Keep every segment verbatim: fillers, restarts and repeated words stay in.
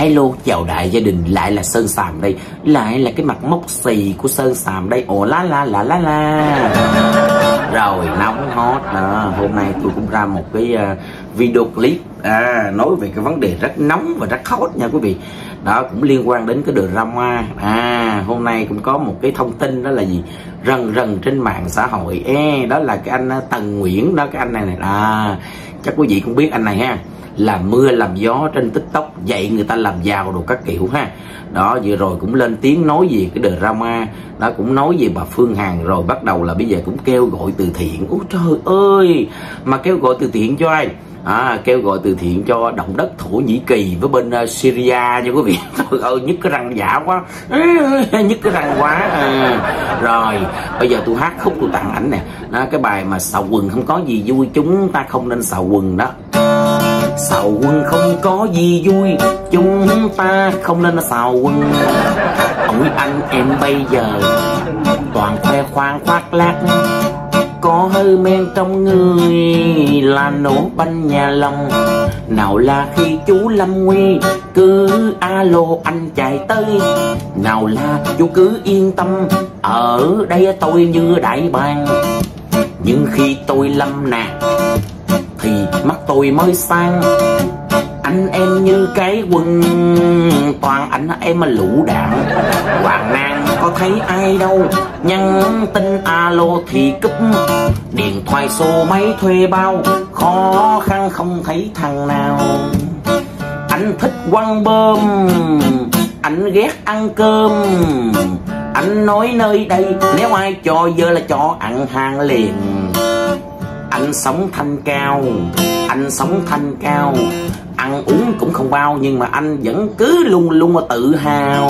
Hello, chào đại gia đình, lại là Sơn Sàm đây. Lại là cái mặt mốc xì của Sơn Sàm đây. Ồ la la la la la. Rồi, nóng hot đó. Hôm nay tôi cũng ra một cái uh, video clip à, nói về cái vấn đề rất nóng và rất hot nha quý vị. Đó cũng liên quan đến cái drama. À, hôm nay cũng có một cái thông tin đó là gì? Rần rần trên mạng xã hội. Ê, đó là cái anh Tần Nguyễn đó, cái anh này này. À, chắc quý vị cũng biết anh này ha. Làm mưa làm gió trên TikTok, dạy người ta làm giàu đồ các kiểu ha. Đó, vừa rồi cũng lên tiếng nói về cái drama. Đó, cũng nói về bà Phương Hằng. Rồi bắt đầu là bây giờ cũng kêu gọi từ thiện. Ôi trời ơi, mà kêu gọi từ thiện cho ai? À, kêu gọi từ thiện cho động đất Thổ Nhĩ Kỳ với bên uh, Syria nha quý vị. Trời ơi, nhức cái răng giả quá. Nhức cái răng quá. À, rồi, bây giờ tôi hát khúc tôi tặng ảnh nè. Đó, cái bài mà xạo quần không có gì vui, chúng ta không nên xạo quần đó. Xạo quần không có gì vui, chúng ta không nên xạo quần. Ôi anh em bây giờ toàn khoe khoang khoác lác, có hơi men trong người là nổ banh nhà lòng. Nào là khi chú Lâm Nguy cứ alo anh chạy tới, nào là chú cứ yên tâm ở đây tôi như đại bàng. Nhưng khi tôi lâm nạn thì mắt tôi mới sang, anh em như cái quần toàn anh em mà lũ đạn. Hoàng Nam có thấy ai đâu, nhắn tin alo thì cúp, điện thoại số máy thuê bao, khó khăn không thấy thằng nào. Anh thích quăng bơm, anh ghét ăn cơm, anh nói nơi đây nếu ai cho dơ là cho ăn hàng liền. Anh sống thanh cao, anh sống thanh cao, ăn uống cũng không bao, nhưng mà anh vẫn cứ luôn luôn mà tự hào.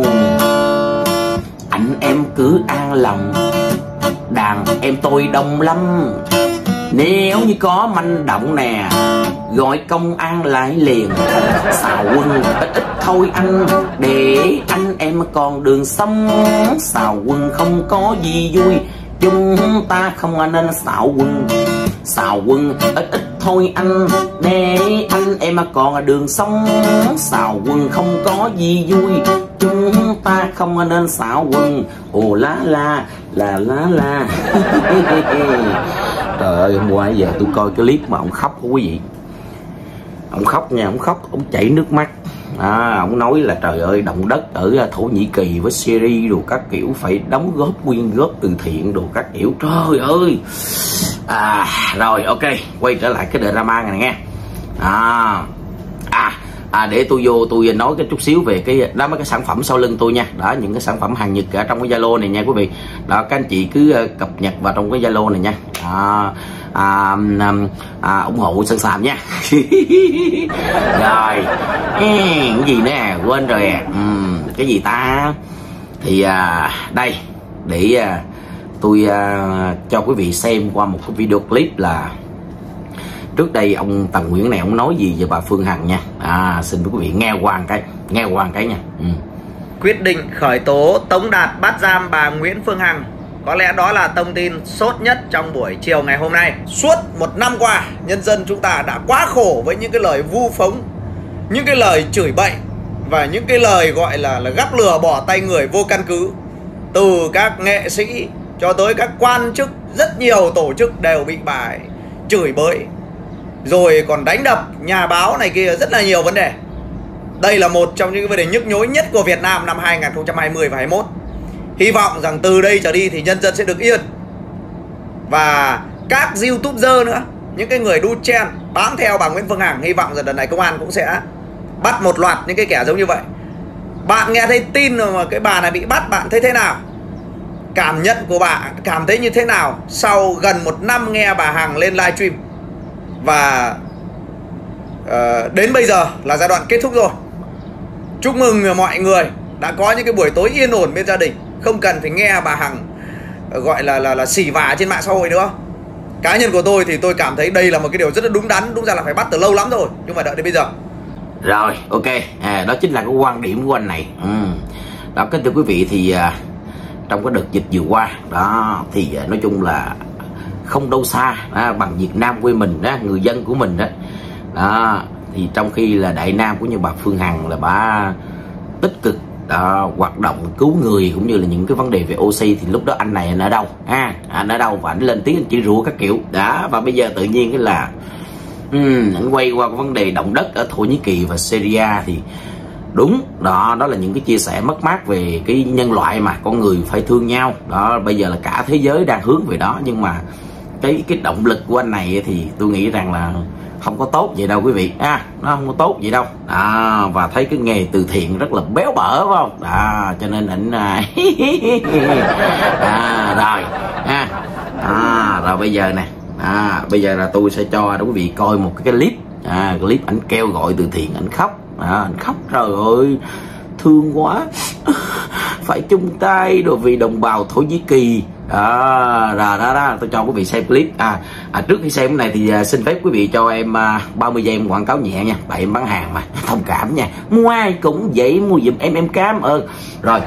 Anh em cứ an lòng, đàn em tôi đông lắm. Nếu như có manh động nè, gọi công an lại liền. Xạo quân ít ít thôi anh, để anh em còn đường sống. Xạo quân không có gì vui, chúng ta không nên xạo quân. Xạo quân ít ít thôi anh, để anh em còn đường sống. Xạo quân không có gì vui, chúng ta không nên xạo quân. Ồ lá la là lá la. Trời ơi, hôm qua giờ tôi coi cái clip mà ông khóc quý vị. Ông khóc nha, ông khóc, ông chảy nước mắt. À, ông nói là trời ơi, động đất ở Thổ Nhĩ Kỳ với Syria đồ các kiểu phải đóng góp quyên góp từ thiện đồ các kiểu. Trời ơi. À, rồi ok, quay trở lại cái drama này nghe. À, à, à để tôi vô tôi nói cái chút xíu về cái đó, mấy cái sản phẩm sau lưng tôi nha. Đó, những cái sản phẩm hàng Nhật ở trong cái Zalo này nha quý vị. Đó, các anh chị cứ cập nhật vào trong cái Zalo này nha. Đó. À, à, à, ủng hộ Sơn Sàm nha. Rồi cái gì nữa quên rồi à. uhm, cái gì ta thì à, đây để à, tôi à, cho quý vị xem qua một cái video clip là trước đây ông Tần Nguyễn này ông nói gì về bà Phương Hằng nha. À, xin quý vị nghe qua cái nghe qua cái nha. ừ. Quyết định khởi tố tống đạt bắt giam bà Nguyễn Phương Hằng, có lẽ đó là thông tin sốt nhất trong buổi chiều ngày hôm nay. Suốt một năm qua, nhân dân chúng ta đã quá khổ với những cái lời vu khống, những cái lời chửi bậy và những cái lời gọi là, là gắp lừa bỏ tay người vô căn cứ. Từ các nghệ sĩ cho tới các quan chức, rất nhiều tổ chức đều bị bà chửi bới, rồi còn đánh đập nhà báo này kia, rất là nhiều vấn đề. Đây là một trong những vấn đề nhức nhối nhất của Việt Nam năm hai nghìn không trăm hai mươi và hai mươi mốt. Hy vọng rằng từ đây trở đi thì nhân dân sẽ được yên. Và các YouTuber nữa, những cái người đu chen bám theo bà Nguyễn Phương Hằng, hy vọng rằng lần này công an cũng sẽ bắt một loạt những cái kẻ giống như vậy. Bạn nghe thấy tin mà cái bà này bị bắt, bạn thấy thế nào? Cảm nhận của bạn cảm thấy như thế nào sau gần một năm nghe bà Hằng lên livestream? Và uh, đến bây giờ là giai đoạn kết thúc rồi. Chúc mừng mọi người đã có những cái buổi tối yên ổn bên gia đình, không cần phải nghe bà Hằng gọi là là là xỉ vả trên mạng xã hội nữa. Cá nhân của tôi thì tôi cảm thấy đây là một cái điều rất là đúng đắn, đúng ra là phải bắt từ lâu lắm rồi, nhưng mà đợi đến bây giờ. Rồi ok, à, đó chính là cái quan điểm của anh này. ừ. Đó, kính thưa quý vị, thì à, trong cái đợt dịch vừa qua đó thì à, nói chung là không đâu xa đó, bằng Việt Nam quê mình đó, người dân của mình đó, đó thì trong khi là Đại Nam cũng như bà Phương Hằng là bà tích cực đó, hoạt động cứu người cũng như là những cái vấn đề về oxy, thì lúc đó anh này anh ở đâu ha, anh ở đâu và anh lên tiếng anh chỉ rủa các kiểu đó. Và bây giờ tự nhiên cái là um, anh quay qua cái vấn đề động đất ở Thổ Nhĩ Kỳ và Syria, thì đúng đó, đó là những cái chia sẻ mất mát về cái nhân loại mà con người phải thương nhau đó. Bây giờ là cả thế giới đang hướng về đó, nhưng mà cái cái động lực của anh này thì tôi nghĩ rằng là không có tốt vậy đâu quý vị à, nó không có tốt vậy đâu à, và thấy cái nghề từ thiện rất là béo bở phải không à, cho nên ảnh à, rồi à, à, rồi bây giờ nè à, bây giờ là tôi sẽ cho quý vị coi một cái clip à, clip ảnh kêu gọi từ thiện, ảnh khóc à, ảnh khóc trời ơi thương quá phải chung tay đồ vì đồng bào Thổ Nhĩ Kỳ đó, đó, đó, đó. Tôi cho quý vị xem clip à, à trước khi xem cái này thì à, xin phép quý vị cho em à, ba mươi giây em quảng cáo nhẹ nha, tại em bán hàng mà thông cảm nha, mua ai cũng vậy, mua giùm em em cám ơn. Rồi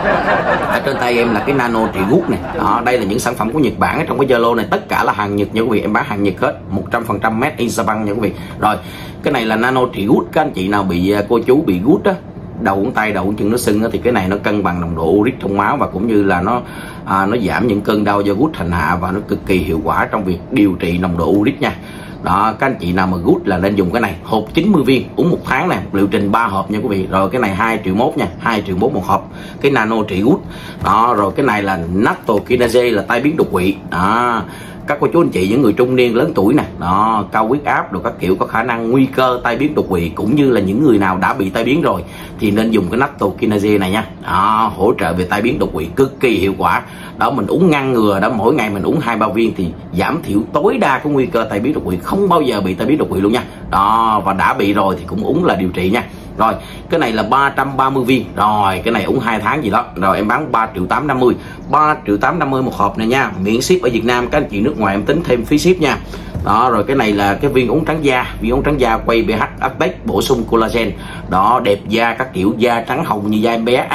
ở trên tay em là cái nano trị gút này đó, đây là những sản phẩm của Nhật Bản. Ở trong cái Zalo này tất cả là hàng Nhật nha quý vị, em bán hàng Nhật hết, một trăm phần trăm made in Japan nha quý vị. Rồi cái này là nano trị gút, các anh chị nào bị cô chú bị gút á, đầu ngón tay đầu ngón chân nó sưng á, thì cái này nó cân bằng nồng độ uric trong máu và cũng như là nó à, nó giảm những cơn đau do gút hành hạ, và nó cực kỳ hiệu quả trong việc điều trị nồng độ uric nha. Đó, các anh chị nào mà gút là nên dùng cái này, hộp chín mươi viên uống một tháng này, liệu trình ba hộp nha quý vị. Rồi cái này hai triệu mốt nha, hai triệu mốt một hộp cái nano trị gút đó. Rồi cái này là nattokinase là tai biến đột quỵ đó, các cô chú anh chị những người trung niên lớn tuổi nè đó, cao huyết áp đồ các kiểu, có khả năng nguy cơ tai biến đột quỵ, cũng như là những người nào đã bị tai biến rồi thì nên dùng cái nattokinase này nha đó, hỗ trợ về tai biến đột quỵ cực kỳ hiệu quả đó. Mình uống ngăn ngừa đó, mỗi ngày mình uống hai ba viên thì giảm thiểu tối đa cái nguy cơ tai biến đột quỵ, không bao giờ bị tai biến đột quỵ luôn nha đó. Và đã bị rồi thì cũng uống là điều trị nha. Rồi cái này là ba trăm ba mươi viên, rồi cái này uống hai tháng gì đó, rồi em bán ba triệu tám năm mươi, ba triệu tám năm mươi một hộp này nha, miễn ship ở Việt Nam. Các anh chị nước ngoài em tính thêm phí ship nha đó. Rồi cái này là cái viên uống trắng da, viên uống trắng da quay pH Aspect bổ sung collagen đó, đẹp da các kiểu, da trắng hồng như da em bé.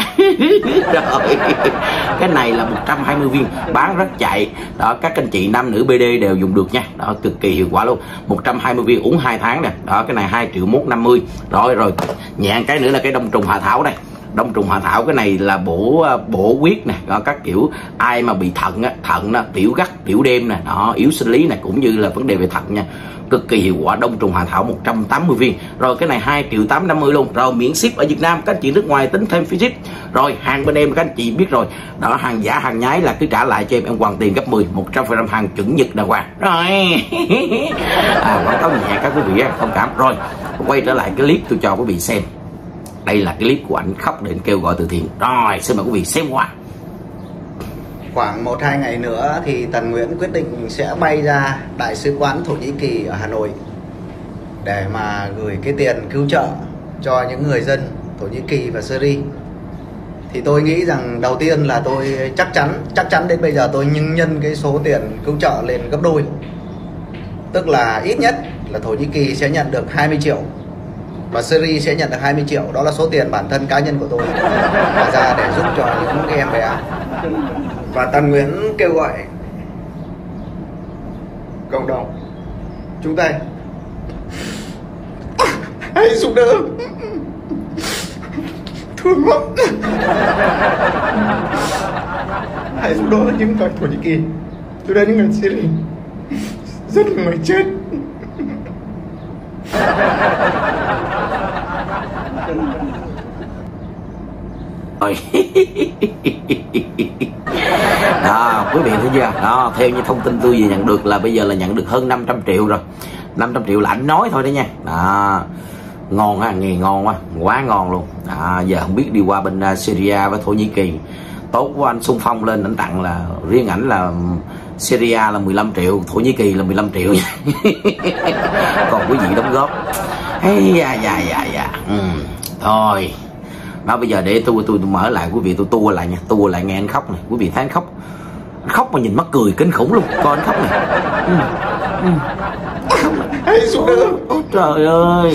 Rồi cái này là một trăm hai mươi viên, bán rất chạy đó, các anh chị nam nữ bê đê đều dùng được nha đó, cực kỳ hiệu quả luôn. Một trăm hai mươi viên uống hai tháng nè đó, cái này hai triệu một trăm năm mươi. Rồi rồi nhẹ cái nữa là cái đông trùng hạ thảo này, đông trùng hạ thảo cái này là bổ bổ huyết nè đó, các kiểu ai mà bị thận á, thận đó, tiểu gắt tiểu đêm nè đó, yếu sinh lý này, cũng như là vấn đề về thận nha, cực kỳ hiệu quả. Đông trùng hạ thảo một trăm tám mươi viên, rồi cái này hai triệu tám trăm năm mươi luôn, rồi miễn ship ở Việt Nam. Các anh chị nước ngoài tính thêm phí ship. Rồi hàng bên em các anh chị biết rồi đó, hàng giả hàng nhái là cứ trả lại cho em em hoàn tiền gấp mười, một trăm phần trăm hàng chuẩn Nhật đàng hoàng. Rồi à, quảng cáo nhẹ các quý vị thông cảm. Rồi quay trở lại cái clip tôi cho quý vị xem, đây là cái clip của ảnh khóc để anh kêu gọi từ thiện. Rồi xin mời quý vị xem qua. Khoảng một hai ngày nữa thì Tần Nguyễn quyết định sẽ bay ra Đại sứ quán Thổ Nhĩ Kỳ ở Hà Nội để mà gửi cái tiền cứu trợ cho những người dân Thổ Nhĩ Kỳ và Syria. Thì tôi nghĩ rằng đầu tiên là tôi chắc chắn chắc chắn đến bây giờ tôi nhân nhân cái số tiền cứu trợ lên gấp đôi, tức là ít nhất là Thổ Nhĩ Kỳ sẽ nhận được hai mươi triệu và Syria sẽ nhận được hai mươi triệu. Đó là số tiền bản thân cá nhân của tôi bỏ ra để giúp cho những cái em bé. Và Tần Nguyễn kêu gọi cộng đồng chúng ta hãy giúp đỡ, thương lắm, hãy giúp đỡ những người Thổ Nhĩ Kỳ, giúp đỡ những người Syria, rất là người chết. Rồi đó quý vị thấy chưa đó, theo như thông tin tôi vừa nhận được là bây giờ là nhận được hơn năm trăm triệu rồi, năm trăm triệu là anh nói thôi đấy nha đó. Ngon á, nghề ngon quá, quá ngon luôn à, giờ không biết đi qua bên uh, Syria với Thổ Nhĩ Kỳ tốt quá, anh xung phong lên ảnh tặng là riêng ảnh là Syria là mười lăm triệu, Thổ Nhĩ Kỳ là mười lăm triệu. Còn quý vị đóng góp hey, dạ dạ dạ dạ ừ. Thôi đó, bây giờ để tôi, tôi tôi mở lại quý vị, tôi tua lại nha, tua lại nghe anh khóc này, quý vị thấy anh khóc, anh khóc mà nhìn mắc cười kinh khủng luôn, coi anh khóc này. Ừ. Ừ. Hãy giúp đỡ. Ôi trời ơi.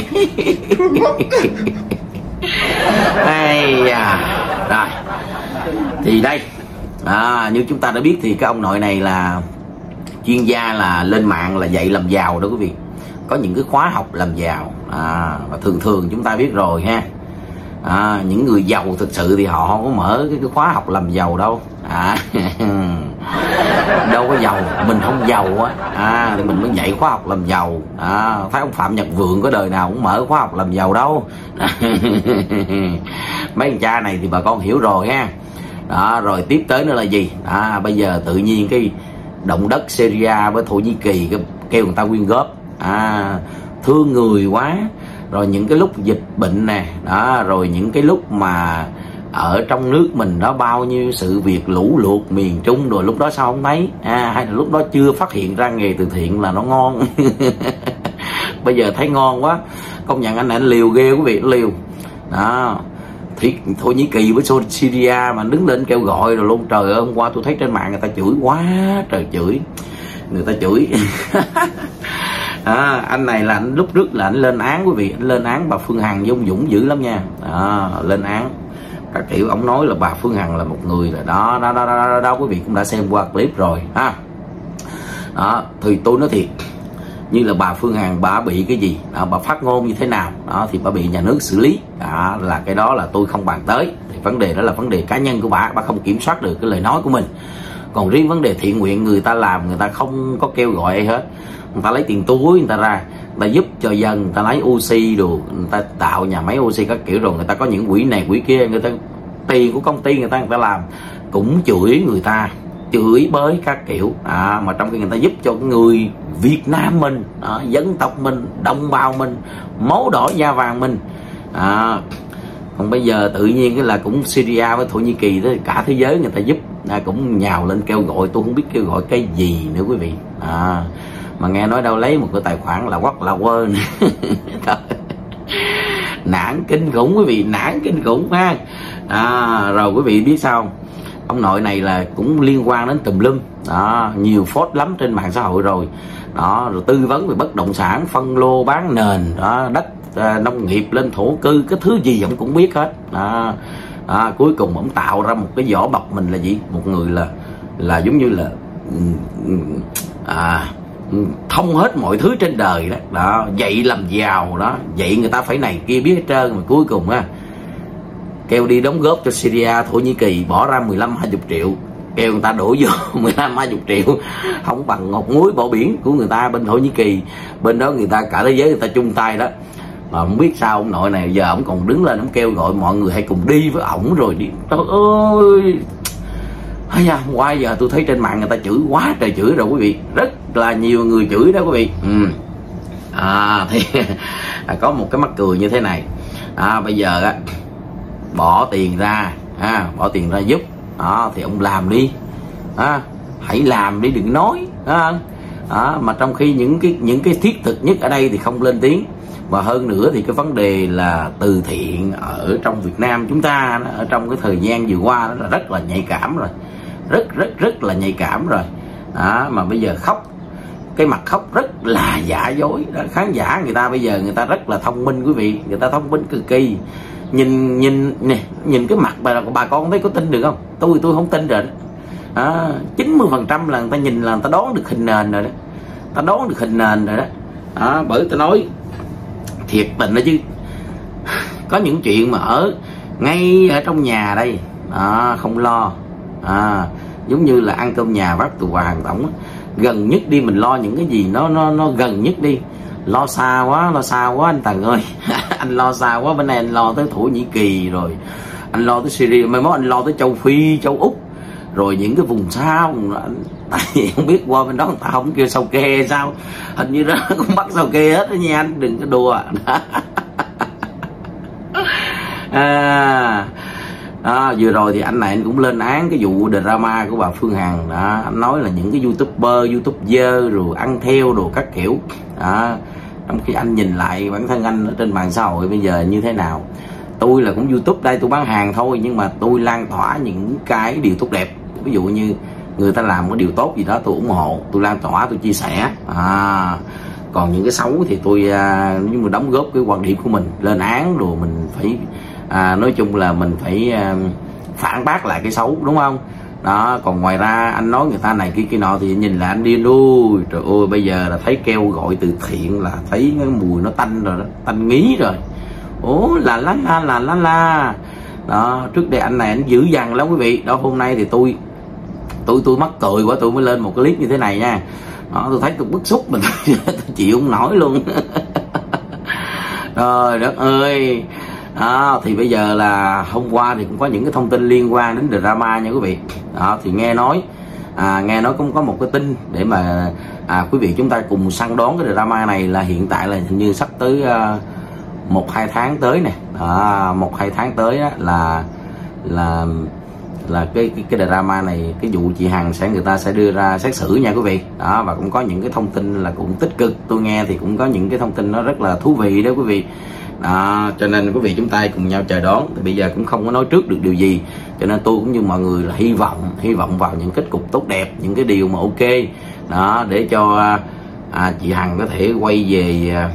Đây à. Rồi thì đây à, như chúng ta đã biết thì cái ông nội này là chuyên gia là lên mạng là dạy làm giàu đó quý vị có những cái khóa học làm giàu, à, và thường thường chúng ta biết rồi ha, à, những người giàu thực sự thì họ không có mở cái, cái khóa học làm giàu đâu, à, đâu có giàu, mình không giàu á, à, thì mình mới dạy khóa học làm giàu, à, thấy ông Phạm Nhật Vượng có đời nào cũng mở khóa học làm giàu đâu. Mấy anh cha này thì bà con hiểu rồi ha. Đó, rồi tiếp tới nữa là gì, à, bây giờ tự nhiên cái động đất Syria với Thổ Nhĩ Kỳ cái, kêu người ta quyên góp, à, thương người quá. Rồi những cái lúc dịch bệnh nè, đó, rồi những cái lúc mà ở trong nước mình đó bao nhiêu sự việc lũ lụt miền Trung, rồi lúc đó sao không thấy, à, hay là lúc đó chưa phát hiện ra nghề từ thiện là nó ngon. Bây giờ thấy ngon quá, công nhận anh này anh liều ghê quý vị, liều đó. Thì Thổ Nhĩ Kỳ với Syria mà đứng lên kêu gọi rồi luôn, trời ơi, hôm qua tôi thấy trên mạng người ta chửi quá trời chửi, người ta chửi. À, anh này là anh lúc trước là anh lên án quý vị, anh lên án bà Phương Hằng dung dũng dữ lắm nha, à, lên án các kiểu. Ông nói là bà Phương Hằng là một người là đó đó đó đó, đó, đó quý vị cũng đã xem qua clip rồi ha. Đó, thì tôi nói thiệt, như là bà Phương Hằng bà bị cái gì đó, bà phát ngôn như thế nào đó thì bà bị nhà nước xử lý, đó là cái đó là tôi không bàn tới. Thì vấn đề đó là vấn đề cá nhân của bà, bà không kiểm soát được cái lời nói của mình. Còn riêng vấn đề thiện nguyện người ta làm, người ta không có kêu gọi ai hết, người ta lấy tiền túi người ta ra, người ta giúp cho dân, người ta lấy oxy đồ, người ta tạo nhà máy oxy các kiểu, rồi người ta có những quỹ này quỹ kia, người ta tiền của công ty người ta người ta làm, cũng chửi người ta, chửi bới các kiểu, à, mà trong khi người ta giúp cho người Việt Nam mình, à, dân tộc mình, đồng bào mình, máu đỏ da vàng mình, à, còn bây giờ tự nhiên cái là cũng Syria với Thổ Nhĩ Kỳ đó, cả thế giới người ta giúp, à, cũng nhào lên kêu gọi, tôi không biết kêu gọi cái gì nữa quý vị, à, mà nghe nói đâu lấy một cái tài khoản là quắc là quên. Nản kinh khủng quý vị, nản kinh khủng ha. À, rồi quý vị biết sao, ông nội này là cũng liên quan đến tùm lum đó, nhiều phốt lắm trên mạng xã hội rồi đó, rồi tư vấn về bất động sản, phân lô bán nền đó, đất à, nông nghiệp lên thổ cư, cái thứ gì ông cũng biết hết đó. À, cuối cùng ông tạo ra một cái vỏ bọc mình là gì, một người là là giống như là à, thông hết mọi thứ trên đời đó, đó, dạy làm giàu đó, dạy người ta phải này kia biết hết trơn, mà cuối cùng á kêu đi đóng góp cho Syria, Thổ Nhĩ Kỳ bỏ ra mười lăm hai mươi triệu, kêu người ta đổ vô mười lăm hai mươi triệu, không bằng ngọt muối bỏ biển của người ta bên Thổ Nhĩ Kỳ, bên đó người ta cả thế giới người ta chung tay đó. Mà không biết sao ông nội này giờ ông còn đứng lên ông kêu gọi mọi người hãy cùng đi với ổng rồi đi, trời ơi. Hay à, hôm qua giờ tôi thấy trên mạng người ta chửi quá trời chửi rồi quý vị, rất là nhiều người chửi đó quý vị. Ừ. À thì à, có một cái mắc cười như thế này, à, bây giờ á bỏ tiền ra, à, bỏ tiền ra giúp đó thì ông làm đi, à, hãy làm đi đừng nói, à, à, mà trong khi những cái những cái thiết thực nhất ở đây thì không lên tiếng. Và hơn nữa thì cái vấn đề là từ thiện ở trong Việt Nam chúng ta ở trong cái thời gian vừa qua đó là rất là nhạy cảm rồi, rất rất rất là nhạy cảm rồi, à, mà bây giờ khóc cái mặt khóc rất là giả dối đó. Khán giả người ta bây giờ người ta rất là thông minh quý vị, người ta thông minh cực kỳ, nhìn nhìn nè, nhìn cái mặt bà, bà con thấy có tin được không? Tôi tôi không tin rồi đó. chín mươi phần trăm là người ta nhìn là người ta đoán được hình nền rồi đó, ta đoán được hình nền rồi đó, à, bởi tôi nói thiệt tình đó chứ, có những chuyện mà ở ngay ở trong nhà đây, à, không lo, à, giống như là ăn cơm nhà vác từ quà hàng tổng, gần nhất đi mình lo những cái gì nó nó nó gần nhất đi, lo xa quá lo xa quá anh Tần ơi. Anh lo xa quá, bên này anh lo tới Thổ Nhĩ Kỳ rồi anh lo tới Syria, mai mốt anh lo tới châu Phi, châu Úc, rồi những cái vùng xa vùng anh, tại vì không biết qua bên đó người ta không kêu sao kê sao, hình như đó cũng bắt sao kê hết đó nha anh, đừng có đùa. À, à, vừa rồi thì anh này anh cũng lên án cái vụ drama của bà Phương Hằng đó, anh nói là những cái youtuber youtuber rồi ăn theo đồ các kiểu đó. Trong khi anh nhìn lại bản thân anh ở trên mạng xã hội bây giờ như thế nào, tôi là cũng YouTube đây, tôi bán hàng thôi nhưng mà tôi lan tỏa những cái điều tốt đẹp. Ví dụ như người ta làm cái điều tốt gì đó tôi ủng hộ, tôi lan tỏa, tôi chia sẻ, à, còn những cái xấu thì tôi à, nhưng mà đóng góp cái quan điểm của mình, lên án rồi mình phải à, nói chung là mình phải à, phản bác lại cái xấu, đúng không? Đó, còn ngoài ra anh nói người ta này kia kia nọ thì nhìn là anh điên luôn. Trời ơi, bây giờ là thấy kêu gọi từ thiện là thấy cái mùi nó tanh rồi đó, tanh ngí rồi. Ố là lá la là lá la. Đó, trước đây anh này anh dữ dằn lắm quý vị. Đó, hôm nay thì tôi tôi tôi mắc cười quá, tôi mới lên một cái clip như thế này nha. Đó, tôi thấy tôi bức xúc mình tôi chịu không nổi luôn. Trời đất ơi. Đó, thì bây giờ là hôm qua thì cũng có những cái thông tin liên quan đến drama nha quý vị. Đó, thì nghe nói à, nghe nói cũng có một cái tin để mà à, quý vị chúng ta cùng săn đón cái drama này là hiện tại là hình như sắp tới uh, một hai tháng tới nè. Đó, một hai tháng tới đó là là là cái, cái cái drama này, cái vụ chị Hằng sẽ người ta sẽ đưa ra xét xử nha quý vị. Đó, và cũng có những cái thông tin là cũng tích cực, tôi nghe thì cũng có những cái thông tin nó rất là thú vị đó quý vị. Đó, cho nên quý vị chúng ta cùng nhau chờ đón. Thì bây giờ cũng không có nói trước được điều gì, cho nên tôi cũng như mọi người là hy vọng hy vọng vào những kết cục tốt đẹp, những cái điều mà ok đó, để cho à, chị Hằng có thể quay về à,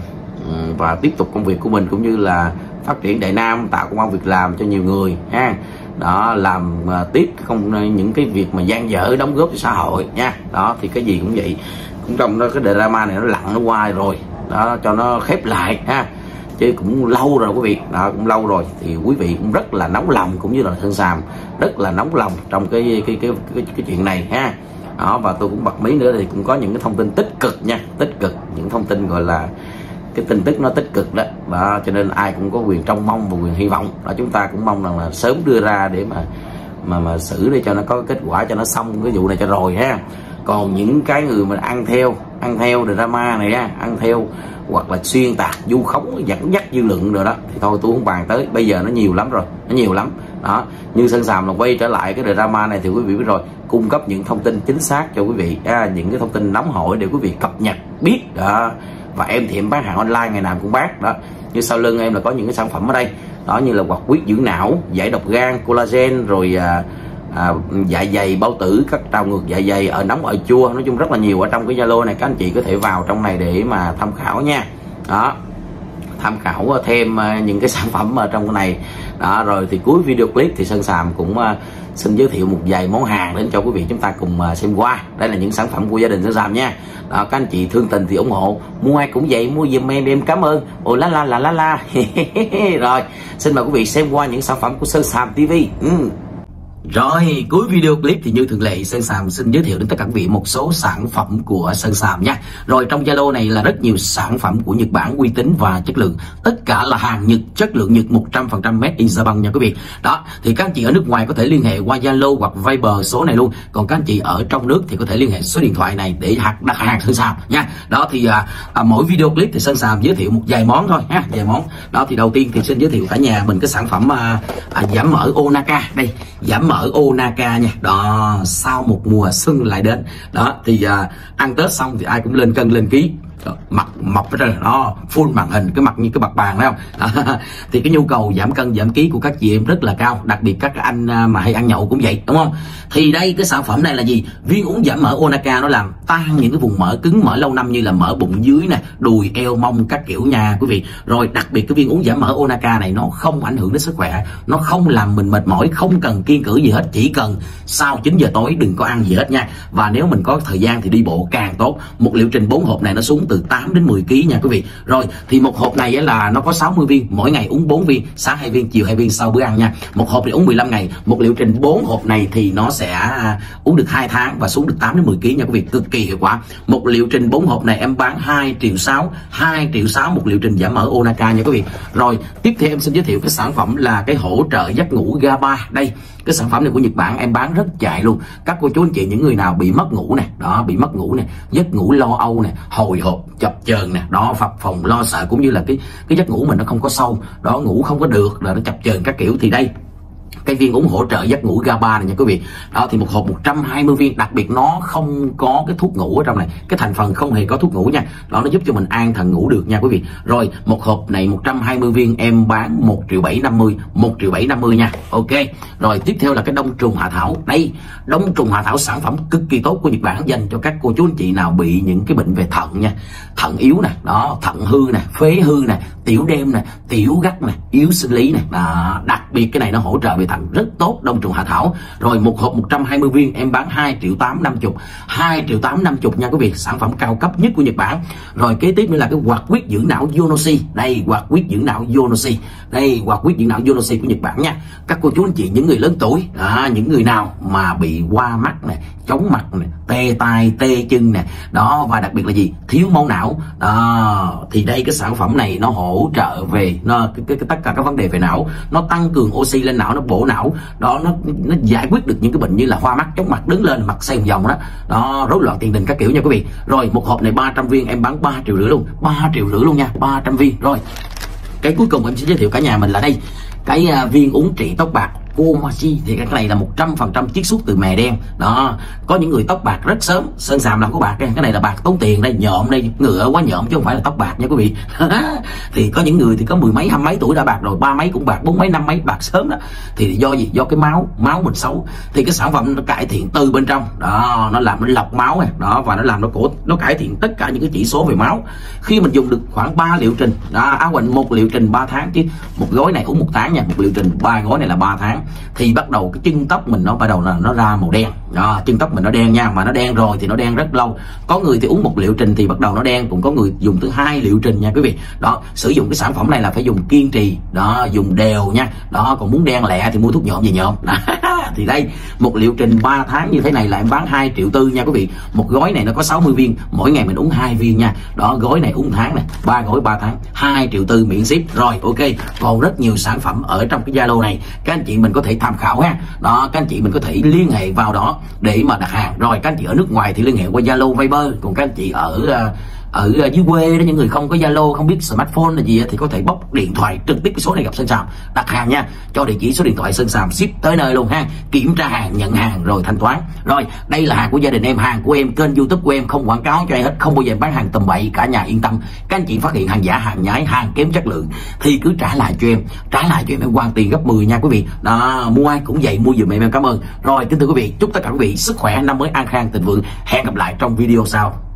và tiếp tục công việc của mình, cũng như là phát triển Đại Nam, tạo công ăn việc làm cho nhiều người ha. Đó, làm uh, tiếp không những cái việc mà gian dở đóng góp cho xã hội nha. Đó, thì cái gì cũng vậy, cũng trong đó cái drama này nó lặn nó qua rồi đó, cho nó khép lại ha, chứ cũng lâu rồi quý vị. Đó, cũng lâu rồi thì quý vị cũng rất là nóng lòng, cũng như là Sơn Sàm rất là nóng lòng trong cái cái cái cái, cái chuyện này ha. Đó, và tôi cũng bật mí nữa thì cũng có những cái thông tin tích cực nha, tích cực, những thông tin gọi là cái tin tức nó tích cực đó. Đó, cho nên ai cũng có quyền trông mong và quyền hy vọng. Đó, chúng ta cũng mong rằng là sớm đưa ra để mà mà mà xử để cho nó có kết quả, cho nó xong cái vụ này cho rồi ha. Còn những cái người mà ăn theo ăn theo drama này á, ăn theo hoặc là xuyên tạc, vu khống, dẫn dắt dư luận rồi đó thì thôi tôi không bàn tới. Bây giờ nó nhiều lắm rồi, nó nhiều lắm. Đó, như Sơn Sàm là quay trở lại cái drama này thì quý vị biết rồi, cung cấp những thông tin chính xác cho quý vị, à, những cái thông tin nóng hổi để quý vị cập nhật biết. Đó, và em thì em bán hàng online ngày nào cũng bán đó. Như sau lưng em là có những cái sản phẩm ở đây đó, như là hoạt huyết dưỡng não, giải độc gan, collagen, rồi à, à, dạ dày bao tử, các trào ngược dạ dày, ở nóng ở chua, nói chung rất là nhiều ở trong cái Zalo này. Các anh chị có thể vào trong này để mà tham khảo nha. Đó, tham khảo thêm uh, những cái sản phẩm ở trong cái này. Đó, rồi thì cuối video clip thì Sơn Sàm cũng uh, xin giới thiệu một vài món hàng đến cho quý vị chúng ta cùng uh, xem qua. Đây là những sản phẩm của gia đình Sơn Sàm nha. Đó, các anh chị thương tình thì ủng hộ, mua ai cũng vậy, mua giùm em em cảm ơn. Ồ la la la la la. Rồi, xin mời quý vị xem qua những sản phẩm của Sơn Sàm ti vi. ừ. Rồi, cuối video clip thì như thường lệ Sơn Sàm xin giới thiệu đến tất cả quý vị một số sản phẩm của Sơn Sàm nha. Rồi trong Zalo này là rất nhiều sản phẩm của Nhật Bản uy tín và chất lượng. Tất cả là hàng Nhật, chất lượng Nhật một trăm phần trăm made in Japan nha quý vị. Đó, thì các anh chị ở nước ngoài có thể liên hệ qua Zalo hoặc Viber số này luôn. Còn các anh chị ở trong nước thì có thể liên hệ số điện thoại này để đặt hàng Sơn Sàm nha. Đó thì à, à, mỗi video clip thì Sơn Sàm giới thiệu một vài món thôi ha, vài món. Đó thì đầu tiên thì xin giới thiệu cả nhà mình cái sản phẩm à, à, giảm mỡ Onaka đây, giảm mỡ ở Onaka nha. Đó, sau một mùa xuân lại đến đó thì à, ăn Tết xong thì ai cũng lên cân lên ký, mặt mập ra đó, full màn hình, cái mặt như cái bạc bàn phải không? Đó. Thì cái nhu cầu giảm cân giảm ký của các chị em rất là cao, đặc biệt các anh mà hay ăn nhậu cũng vậy, đúng không? Thì đây cái sản phẩm này là gì? Viên uống giảm mỡ Onaka, nó làm tan những cái vùng mỡ cứng, mỡ lâu năm như là mỡ bụng dưới nè, đùi, eo, mông các kiểu nha quý vị. Rồi đặc biệt cái viên uống giảm mỡ Onaka này nó không ảnh hưởng đến sức khỏe, nó không làm mình mệt mỏi, không cần kiêng cữ gì hết, chỉ cần sau chín giờ tối đừng có ăn gì hết nha. Và nếu mình có thời gian thì đi bộ càng tốt. Một liệu trình bốn hộp này nó xuống từ tám đến mười ký nha quý vị. Rồi thì một hộp này là nó có sáu mươi viên, mỗi ngày uống bốn viên, sáng hai viên, chiều hai viên sau bữa ăn nha. Một hộp thì uống mười lăm ngày. Một liệu trình bốn hộp này thì nó sẽ uống được hai tháng và xuống được tám đến mười ký nha quý vị, cực kỳ hiệu quả. Một liệu trình bốn hộp này em bán hai triệu sáu, hai triệu sáu một liệu trình giảm mỡ Onaka nha quý vị. Rồi tiếp theo em xin giới thiệu cái sản phẩm là cái hỗ trợ giấc ngủ GABA. Đây, cái sản phẩm này của Nhật Bản em bán rất chạy luôn. Các cô chú anh chị, những người nào bị mất ngủ nè, đó, bị mất ngủ nè, giấc ngủ lo âu nè, hồi hộp, chập chờn nè, đó, phập phồng lo sợ, cũng như là cái cái giấc ngủ mình nó không có sâu, đó, ngủ không có được, là nó chập chờn các kiểu, thì đây cái viên uống hỗ trợ giấc ngủ GABA này nha quý vị. Đó thì một hộp một trăm hai mươi viên, đặc biệt nó không có cái thuốc ngủ ở trong này, cái thành phần không hề có thuốc ngủ nha. Đó, nó giúp cho mình an thần ngủ được nha quý vị. Rồi một hộp này một trăm hai mươi viên em bán một triệu bảy năm mươi, một triệu bảy năm mươi nha. Ok. Rồi tiếp theo là cái đông trùng hạ thảo. Đây, đông trùng hạ thảo sản phẩm cực kỳ tốt của Nhật Bản, dành cho các cô chú anh chị nào bị những cái bệnh về thận nha. Thận yếu nè, đó, thận hư nè, phế hư nè, tiểu đêm nè, tiểu gắt nè, yếu sinh lý nè. Đó, đặc biệt cái này nó hỗ trợ về thận rất tốt, đông trùng hạ thảo. Rồi một hộp một trăm hai mươi viên em bán hai triệu tám năm mươi, hai triệu tám năm mươi nha quý vị, sản phẩm cao cấp nhất của Nhật Bản. Rồi kế tiếp nữa là cái hoạt huyết dưỡng não Yonoshi. Đây, hoạt huyết dưỡng não Yonoshi. Đây, hoạt huyết dưỡng não Yonoshi của Nhật Bản nha. Các cô chú anh chị, những người lớn tuổi, à, những người nào mà bị hoa mắt này, chóng mặt này, tê tai, tê chân nè, đó, và đặc biệt là gì, thiếu máu não đó, thì đây cái sản phẩm này nó hỗ trợ về nó cái, cái, cái tất cả các vấn đề về não, nó tăng cường oxy lên não, nó bổ não đó, nó nó giải quyết được những cái bệnh như là hoa mắt, chóng mặt, đứng lên mặt xoay vòng đó, đó, rối loạn tiền đình các kiểu nha quý vị. Rồi một hộp này ba trăm viên em bán ba triệu rưỡi luôn, ba triệu rưỡi luôn nha, ba trăm viên. Rồi cái cuối cùng em sẽ giới thiệu cả nhà mình là đây, cái uh, viên uống trị tóc bạc Komachi. Thì cái này là một trăm phần trăm chiết xuất từ mè đen đó. Có những người tóc bạc rất sớm, sơn xàm làm có bạc, cái này là bạc tốn tiền đây, nhộm đây, ngựa quá nhộm chứ không phải là tóc bạc nha quý vị. Thì có những người thì có mười mấy hai mấy tuổi đã bạc rồi, ba mấy cũng bạc, bốn mấy năm mấy bạc sớm đó. Thì do gì? Do cái máu máu mình xấu. Thì cái sản phẩm nó cải thiện từ bên trong đó, nó làm nó lọc máu này đó, và nó làm nó cổ nó cải thiện tất cả những cái chỉ số về máu. Khi mình dùng được khoảng ba liệu trình đó, áo quần một liệu trình ba tháng, chứ một gói này uống một tháng nha, một liệu trình ba gói này là ba tháng. Thì bắt đầu cái chân tóc mình nó bắt đầu là nó ra màu đen đó, chân tóc mình nó đen nha, mà nó đen rồi thì nó đen rất lâu. Có người thì uống một liệu trình thì bắt đầu nó đen, cũng có người dùng từ hai liệu trình nha quý vị. Đó, sử dụng cái sản phẩm này là phải dùng kiên trì đó, dùng đều nha. Đó, còn muốn đen lẹ thì mua thuốc nhộm về nhộm. Thì đây, một liệu trình ba tháng như thế này là em bán hai triệu tư nha quý vị. Một gói này nó có sáu mươi viên, mỗi ngày mình uống hai viên nha. Đó, gói này uống tháng này, ba gói ba tháng, hai triệu tư miễn ship. Rồi ok, còn rất nhiều sản phẩm ở trong cái Zalo này, các anh chị mình có thể tham khảo ha. Đó, các anh chị mình có thể liên hệ vào đó để mà đặt hàng. Rồi các anh chị ở nước ngoài thì liên hệ qua Zalo, Viber. Còn các anh chị ở uh, ở dưới quê đó, những người không có Zalo, không biết smartphone là gì thì có thể bóc điện thoại trực tiếp cái số này gặp Sơn Sàm đặt hàng nha, cho địa chỉ số điện thoại Sơn Sàm ship tới nơi luôn ha, kiểm tra hàng, nhận hàng rồi thanh toán. Rồi đây là hàng của gia đình em, hàng của em, kênh YouTube của em không quảng cáo cho ai hết, không bao giờ bán hàng tầm bậy, cả nhà yên tâm. Các anh chị phát hiện hàng giả, hàng nhái, hàng kém chất lượng thì cứ trả lại cho em, trả lại cho em em hoàn tiền gấp mười nha quý vị. Đó, mua ai cũng vậy, mua giùm em em cảm ơn. Rồi kính thưa quý vị, chúc tất cả quý vị sức khỏe, năm mới an khang thịnh vượng. Hẹn gặp lại trong video sau.